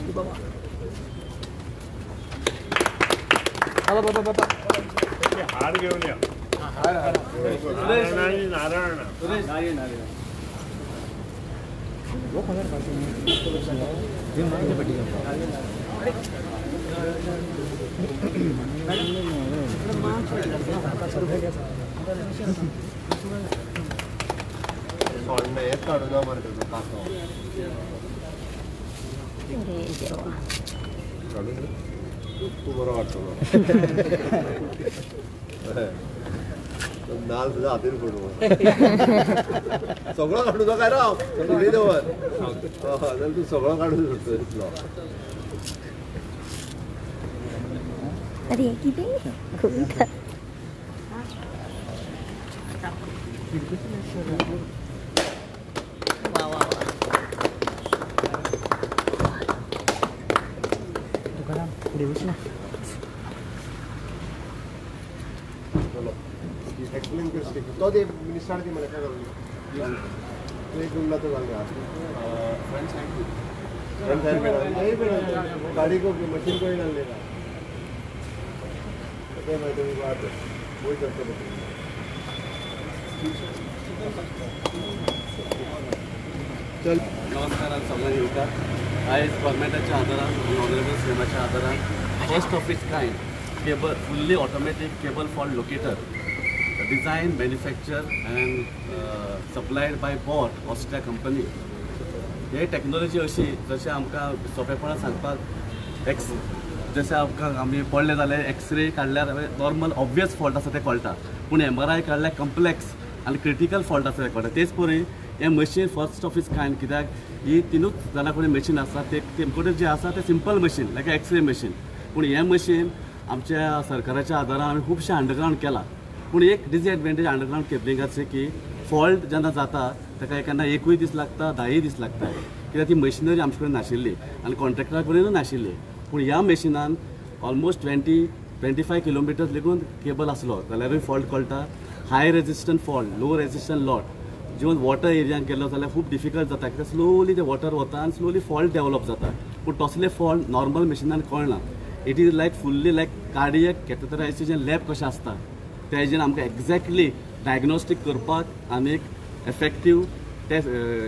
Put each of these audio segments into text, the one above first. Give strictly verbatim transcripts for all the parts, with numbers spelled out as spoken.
बाबा बाबा बाबा हार घेऊन या. नारायण नारायण वो कलर पार्टी में ये मांगने पड़ेगा सोडणं हे काढून मारे त्याचं कासव काढून तू बरं वाटतो नाल सुद्धा हातीन पडू सगळं काढू नका काय राव तुझे देवर तू सगळं काढून शकतो इथलं. अरे किती वा वा वा तुकाराम पुढे बस ना. एक्सप्लेन कर सकते तो दे मिनिस्टर दी मला काय करू तो एक गुल्ला तो गांगा फ्रंट साइड फ्रंट साइड पे नहीं पे गाड़ी को मशीन को ही डाल लेगा तो मैं तो बात वही करते हैं. चल नमस्कार सगळ्यांना येवकार. आयज गव्हर्मेंटाच्या आदारान ऑनरेबल सीएमाच्या आदारान first of its kind cable fully automatic cable fault locator design manufacture and supplied by बॉट ऑस्ट्रिया कंपनी. हे टॅक्नॉलॉजी अशी जशें आमकां सोंपेपणान सांगपाक एक्स जशें आमकां आमी पडले जाल्यार एक्सरे काडल्यार नॉर्मल ऑब्वियस फॉल्ट आसा ते कळटा पूण एम आर आय काडल्यार कम्प्लेक्स आनी क्रिटिकल फॉल्ट आसा ते कळटा. तेच परी हें machine first of its kind कित्याक ही तिनूच जाणां कडेन मशीन आसा ते तेमकडेन जें आसा तें simple machine like x ray machine पूण हें मशीन आमच्या सरकाराच्या आदारान आमी खुबशें अंडरग्रावंड केलां. पूण एक डिसएडवांटेज अंडरग्रावंड केबलिंगाचे की फॉल्ट जेन्ना जाता ताका केन्ना एकूय दीस लागता धाय दीस लागता कित्याक ती मशिनरी आमचे कडेन नाशिल्ली आनी कॉन्ट्रॅक्टरा कडेनूय नाशिल्ली. पूण ह्या मशिनान almost twenty twenty five kilometres लेगून केबल आसलो जाल्यारूय फॉल्ट कळटा. High resistant fault low resistant lot जेवन वॉटर एरियान गेलो जाल्यार खूब डिफिकल्ट जाता कित्याक स्लोली ते वॉटर वता आनी स्लोली फॉल्ट डेवलप जाता. पूण तसले फॉल्ट नॉर्मल मशिनान कळना. It is like fully like cardiac catheterisation lab कशें आसता त्या हेजेर आमकां एक्झॅक्टली डायग्नोस्टीक करपाक आनी एक एफेक्टीव टेस्ट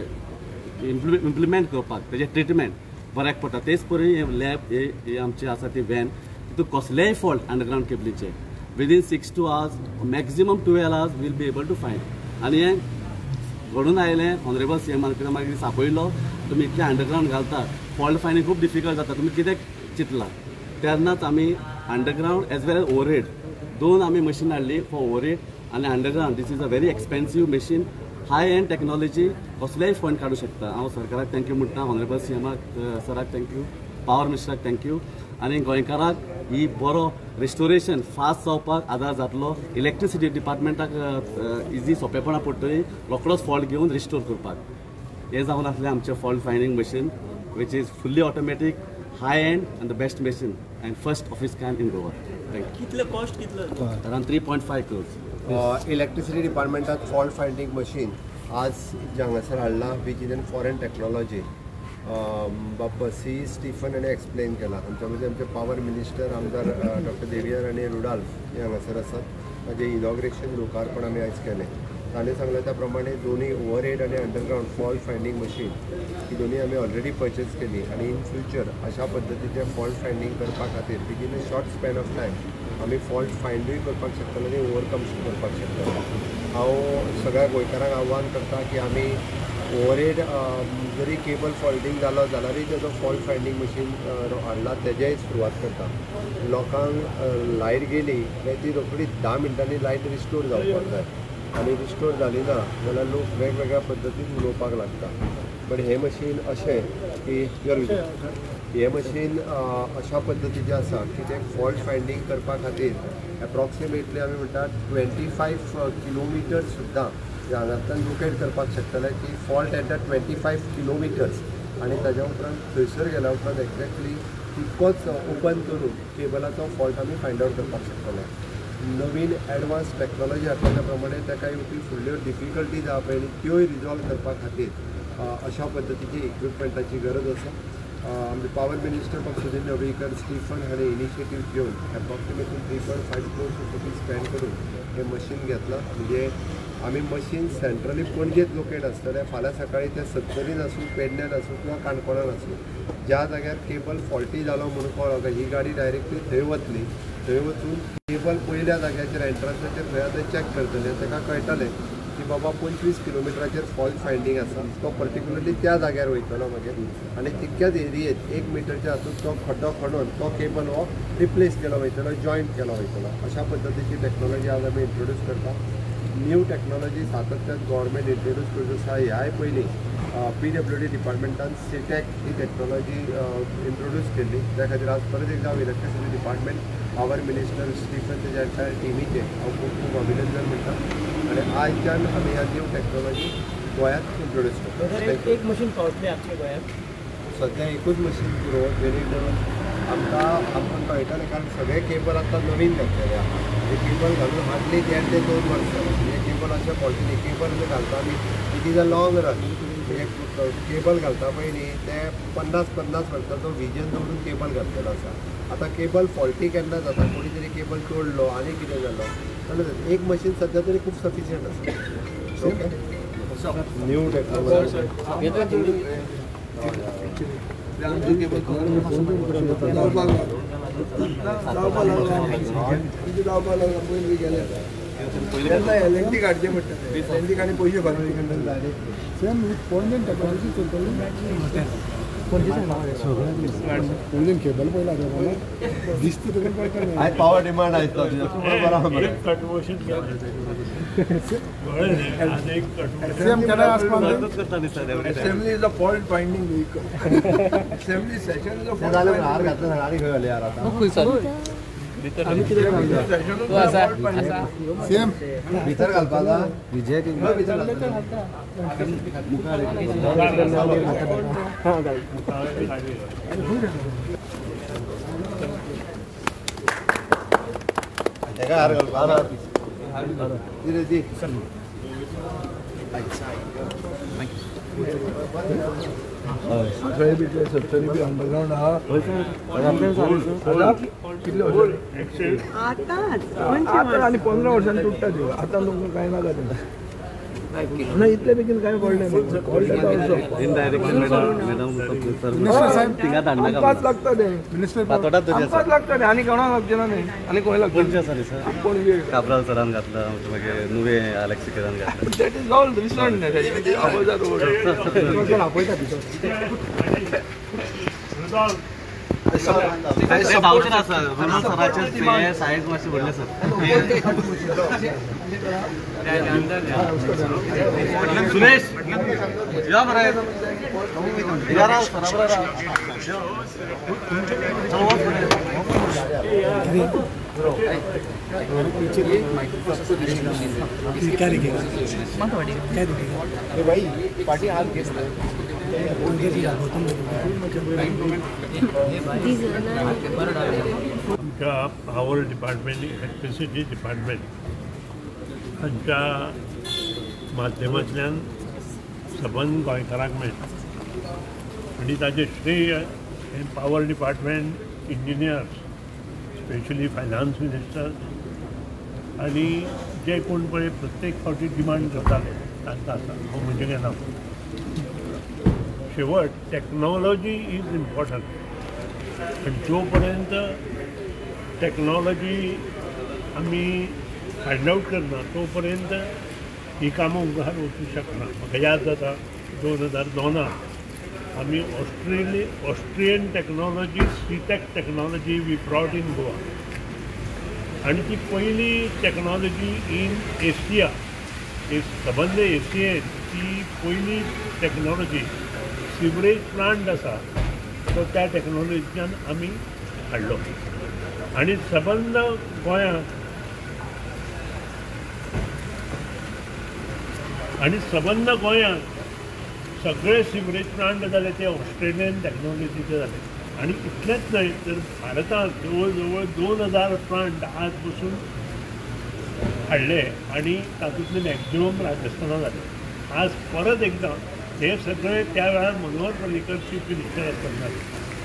इम्प्लिमेंट करपाक तेजें ट्रिटमेंट बऱ्याक पडटा. तेच परी हे लॅब हे आमचे आसा ती वॅन तितून कसलेय फॉल्ट अंडरग्रावंड केबलीचे within six two hours maximum twelve hours will be able to find. आनी हें घडून आयलें ऑनरेबल सी एमान कितें मागीर सांपडलो तुमी इतलें अंडरग्रावंड घालता फॉल्ट फायंडींग खूब डिफिकल्ट जाता तुमी कितें चिंतलां. तेन्नाच आमी underground as well as overhead दोन आमी मशीन हाडली फॉर ओवरहेड आनी underground this is a very expensive machine high end technology कसलेय फंड काडूं शकता. हांव सरकाराक थँक्यू म्हणटा ऑनरेबल सी एमाक सराक थँक्यू पावर मिनिस्टराक थँक्यू आनी गोंयकाराक ही बरो रिस्टोरेशन फास्ट जावपाक आदार जातलो. इलेक्ट्रिसिटी डिपार्टमेंटाक इजी सोंपेपणां पडटली रोखडोच फॉल्ट घेवन रिस्टोर करपाक. हे जावन आसलें आमचें fault finding machine which is fully automatic high end and the best machine and first of its kind in Goa. Thank you. कितले कॉस्ट कितले around three point five crores. Electricity डिपार्टमेंटात फॉल्ट फायंडींग मशीन आज हांगासर हाडला which is an foreign technology. बाबा C Stephen हाणें explain केला. आमच्या मदीं आमचे पावर मिनिस्टर आमदार डॉक्टर देवियर आनी रुडाल्फ हे हांगासर आसात. ताजें इनॉग्रेशन लोकार्पण आमी आयज केलें. ताणें सांगलें त्या प्रमाणे दोनूय ओवरहेड आनी अंडरग्रावंड फॉल्ट फायंडींग मशीन ही दोनूय आमी ऑलरेडी परचेज केली आनी इन फ्युचर अशा पद्दतीचें फॉल्ट फायंडींग करपा खातीर within a short span of time आमी फॉल्ट फायंडूय करपाक शकतले आनी ओवरकम करपाक शकतले. हांव सगळ्या गोंयकारांक आव्हान करता की आमी ओवरहेड जरी केबल फॉल्टींग जालो जाल्यारूय तेजो फॉल्ट फायंडींग मशीन हाडला तेजेय सुरवात करता. लोकांक लायट गेली काय ती रोखडी धा मिनटांनी लायट रिस्टोर जावपाक जाय आनी रिस्टोर जाली ना जाल्यार लोक वेगवेगळ्या पद्दतीन उलोवपाक लागता. बट हें मशीन अशें की हे मशीन अशा पद्दतीचें आसा की तें फॉल्ट फायंडींग करपा खातीर एप्रॉक्सिमेटली आमी म्हणटा ट्वेंटी फायव किलोमिटर्स सुद्दां हांगांतल्यान लोकेट करपाक शकतले की fault at the twenty five kilometres आनी ताज्या उपरांत थंयसर गेल्या उपरांत एक्झॅक्टली तितकोच ओपन करून केबलाचो फॉल्ट आमी फायंड आवट करपाक शकतले. नवीन एडवान्स टॅक्नॉलॉजी हाडल्या प्रमाणे ताका येवपी फुडल्यो डिफिकल्टीज आहा पळय त्योय रिजॉल्व करपा खातीर अशा पद्दतीची इक्विपमेंटाची गरज आसा आमचे पॉवर मिनिस्टर पक्षाचे नवीकर स्टीफन हाणे इनिशिएटीव घेऊन approximately three point five crores rupees spend करून हे मशीन घेतला. म्हणजे आम्ही मशीन सेंट्रली पणजेत लोकेट आसतले. फाल्यां सकाळी ते सत्तरीन आसूं, पेडण्यान आसूं किंवा काणकोणान आसूं, ज्या जाग्यार केबल फॉल्टी जालो म्हणून कळ्ळो ही गाडी डायरेक्टली थंय वतली. थंय वचून केबल पयल्या जाग्याचेर एंट्रन्साचेर थंय आतां चॅक करतले. ताका कळटलें की बाबा पंचवीस किलोमिटराचेर फॉल्ट फायंडींग आसा. तो पर्टिक्युलरली त्या जाग्यार वयतलो मागीर आनी तितक्याच एरियेत एक मिटरच्या हातूंत तो खड्डो खणून तो केबल हो रिप्लेस केलो वयतलो, जॉयंट केलो वयतलो. अशा पद्दतीची टॅक्नॉलॉजी आज आमी इंट्रोड्यूस करता. न्यू टॅक्नॉलॉजी सातत्यान गव्हर्मेंट इंट्रोड्यूस करत आसा. ह्याय पयलीं पी डब्ल्यू डी डिपार्टमेंटान सीटॅक ही टॅक्नॉलॉजी इंट्रोड्यूस केल्ली. त्या खातीर आज परत एकदा हांव electricity department, power minister Stephen तेज्या एंटायर टिमीचे हांव खूब खूब अभिनंदन म्हणटा. आनी आयच्यान आमी ह्या न्यू टॅक्नॉलॉजी गोंयांत इंट्रोड्यूस करता. एक मशीन पावतलें आमच्या गोंयांत? सद्या एकूच मशीन पुरो जेणे करून आमकां आमकां कळटलें, कारण सगळे केबल आतां नवीन घातलेले आहा. हे केबल घालून हार्डली देड ते दोन वर्सां. हे केबल अशें क्वॉलिटीनी केबल जे घालता आमी it is a long run. एक केबल घालता पळय न्ही ते पन्नास पन्नास वर्सांचो विजन दवरून केबल घातलेलो आसा. आतां केबल फॉल्टी केन्ना जाता, कोणी तरी केबल तोडलो आनी कितें जालो जाल्यार एक मशीन सद्या तरी खूब सफिशियंट आसा. ओके, न्यू टॅक्नॉलॉजी लेंटी काडचे पडटा. लेंटी काडून पयशे भरपाक सेम पणजेन टॅक्नॉलॉजी चलतली. पणजेन केबल पयला दिसता तुका कळटा. आयज पॉवर डिमांड आयतो सेम केन्ना assembly is a fault finding vehicle. Assembly session is a fault जाल्यार हार घातला आनी खंय घाले यार आतां सेम भितर घालपाक विजय भितर तेका हार घालपाक दी दी थंय भितर सत्तरी बी अंडरग्रावंड आहा. कितले वर्सां आतां आनी पंदरा वर्सांनी तुट्टा त्यो. आतां तुमकां कांय नाका तें ना. इतले बेगीन कांय कळ्ळें आमकांच लागता तें. आमकांच लागता तें आनी कोणाक लागचें ना तें. आनी खंय लागचें कोण काबराल सरान घातला, मागीर नुवे अलेक्सिकरान घातला. That is all recent. आपयता भावचेर आसा विमान सराचे सायज मातशें व्हडलें सर. सुरेश या मरे यार सरा पार्टी हाथ आमच्या पॉवर डिपार्टमेंट, इलेक्ट्रिसिटी डिपार्टमेंट हांच्या माध्यमांतल्यान सबंद गोंयकारांक मेळटा. आनी ताजें श्रेय हे power department, engineers, specially finance minister आनी जे कोण पळय प्रत्येक फावटी डिमांड करताले तांकां आसा. हांव म्हणजे घेना. शेवट टॅक्नॉलॉजी इज इम्पॉर्टंट. आनी जो पर्यंत टॅक्नॉलॉजी आमी फायंड आउट करना तो पर्यंत ही कामां मुखार वचूंक शकना. म्हाका याद जाता दोन हजार दोनांत आमी ऑस्ट्रेलिया ऑस्ट्रियन टॅक्नॉलॉजी सीटॅक technology we brought in Goa. आनी ती पयली टॅक्नॉलॉजी इन एशिया, सबंद एशियेन ती पयली टॅक्नॉलॉजी सिवरेज प्लांट आसा तो त्या टॅक्नॉलॉजीच्यान आमी हाडलो. आनी सबंद गोंयांत आनी सबंद गोंयांत सगळे सिवरेज प्लांट जाले ते ऑस्ट्रेलियन टॅक्नॉलॉजीचे जाले. आनी इतलेंच न्हय तर भारतांत जवळ जवळ दोन हजार प्लांट आज पसून हाडले आनी तातूंतले मॅक्झिमम राजस्थानात जाले. आज परत एकदां हे सगळे त्या वेळार मनोहर पर्रीकर चीफ मिनिस्टर आसतना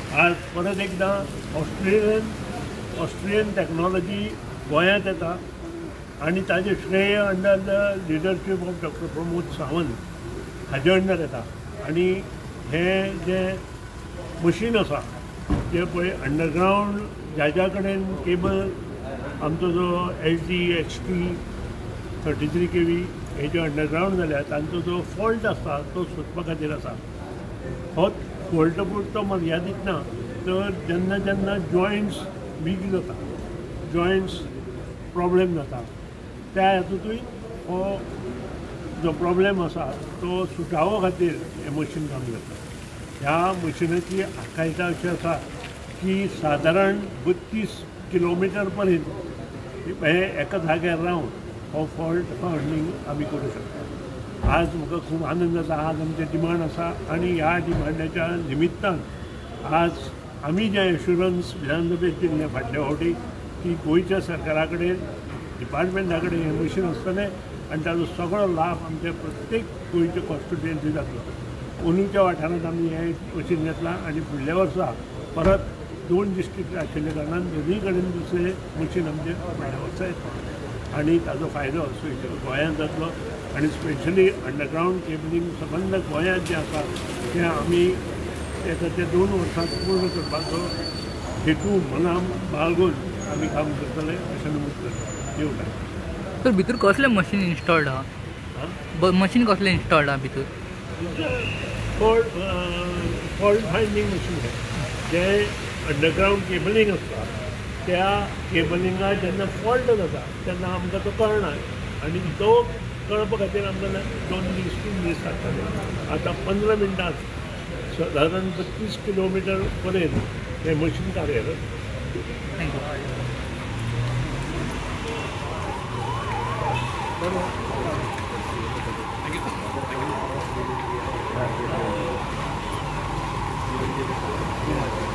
आज परत एकदा ऑस्ट्रेलियन ऑस्ट्रेलियन टॅक्नॉलॉजी गोंयांत येता आनी ताजें श्रेय under the leadership of doctor Pramod Sawant हाजे अंडर येता. आनी हें जें मशीन आसा जें पळय अंडरग्रावंड ज्या ज्या कडेन केबल आमचो जो H D H T thirty three K V हे जे अंडरग्रावंड जाल्या तांचो जो फॉल्ट आसा तो सोदपा खातीर आसा. हो फॉल्ट पुरतो मर्यादीत ना, तर जेन्ना जेन्ना जॉयंट्स वीक जाता, जॉयंट्स प्रॉब्लेम जाता, त्या हातूंतूय हो जो प्रॉब्लेम आसा तो सुटावो खातीर हें मशीन काम करता. ह्या मशिनाची आखायता अशी आसा की सादारण बत्तीस किलोमिटर पर्यंत हे एका जाग्यार रावन हो फॉल्ट फावंडींग आमी करूं शकता. आज म्हाका खूब आनंद जाता. आज आमचें डिमांड आसा आनी ह्या डिमांडाच्या निमित्तान आज आमी जे एश्युरन्स विधानसभेत दिल्लें फाटल्या फावटी की गोंयच्या सरकारा कडेन डिपार्टमेंटा कडेन हें मशीन आसतलें आनी ताजो सगळो लाभ आमच्या प्रत्येक गोंयच्या कॉन्स्टिट्युएन्सी जातलो. अंदूच्या वाठारांत आमी हें मशीन घेतलां आनी फुडल्या वर्सा परत दोन डिस्ट्रिक्ट आशिल्ल्या कारणान दोनूय कडेन दुसरें मशीन आमचें फुडल्या वर्सा येतलें आनी ताजो फायदो गोंयांत जातलो. आनी स्पेशली अंडरग्रावंड केबलींग संबंद गोंयांत जें आसा तें आमी येता ते दोन वर्सांत पूर्ण करपाचो हेतू मनाम बाळगून आमी काम करतले अशें नमूद करता. देव बरें. तर भितर कसलें मशीन इन्स्टॉल्ड आहा? मशीन कसलें इन्स्टॉल्ड आहा भितर? फॉल्ट फॉल्ट फायंडींग मशीन जें अंडरग्रावंड केबलींग आसता त्या केबलिंगा जेन्ना फॉल्ट जाता तेन्ना आमकां तो कळना आनी तो कळपा खातीर आमकां दोन दीस तीन दीस लागतले. आतां पंदरा मिनटांत सादारण बत्तीस किलोमिटर पर्यंत हें मशीन कार्यरत. थँक्यू.